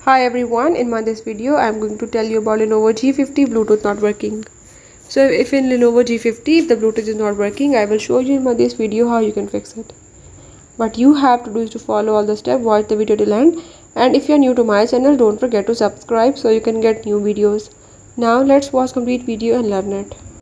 Hi everyone, in this video I am going to tell you about Lenovo G50 Bluetooth not working. So if in Lenovo G50 if the Bluetooth is not working, I will show you in this video how you can fix it. What you have to do is to follow all the steps, watch the video till end, and if you are new to my channel, don't forget to subscribe so you can get new videos. Now let's watch complete video and learn it.